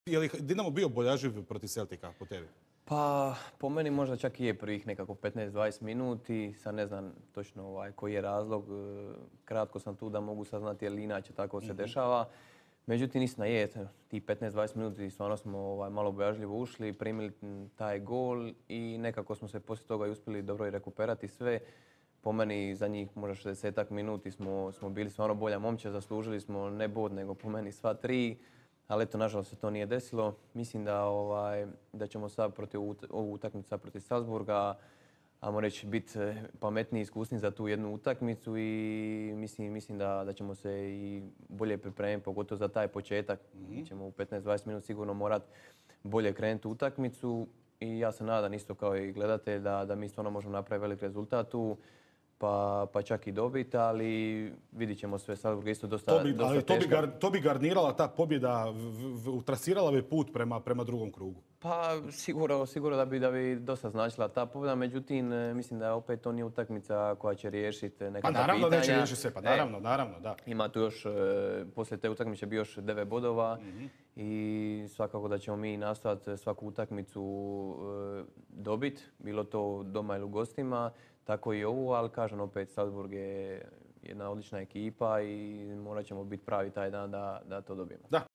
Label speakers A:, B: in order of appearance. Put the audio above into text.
A: Je li Dinamo bio boljaživ protiv Celtica po tebi?
B: Pa, po meni možda čak i je prvih nekako 15-20 minuti. Sad ne znam točno koji je razlog. Kratko sam tu da mogu saznati jer inače tako se dešava. Međutim, istina je, tih 15-20 minuti stvarno smo malo bojažljivo ušli, primili taj gol i nekako smo se poslije toga i uspjeli dobro i rekuperati sve. Po meni za njih možda 60 minuti smo bili stvarno bolja momčad, zaslužili smo ne bod nego po meni sva tri. Ali eto, nažalost se to nije desilo. Mislim da ćemo sad ovu utakmicu protiv Salzburga, ajmo reći, biti pametniji i iskusniji za tu jednu utakmicu i mislim da ćemo se i bolje pripremiti, pogotovo za taj početak. Ćemo u 15-20 minuta sigurno morati bolje krenuti u utakmicu i ja se nadam isto kao i gledatelj da mi stvarno možemo napraviti velik rezultat tu. Pa čak i dobiti, ali vidit ćemo sve. Salzburg je isto dosta teška.
A: To bi garnirala ta pobjeda, utrasirala bi put prema drugom krugu.
B: Pa sigurno da bi dosta značila ta pobjeda, međutim mislim da opet to nije utakmica koja će riješiti neka pitanja.
A: Pa naravno da će riješiti sve, pa naravno, da.
B: Ima tu još, poslije te utakmice bi još 9 bodova i svakako da ćemo mi nastojati svaku utakmicu dobiti, bilo to doma ili u gostima, tako i ovu, ali kažem opet, Salzburg je jedna odlična ekipa i morat ćemo biti pravi taj dan da to dobijemo.
A: Da.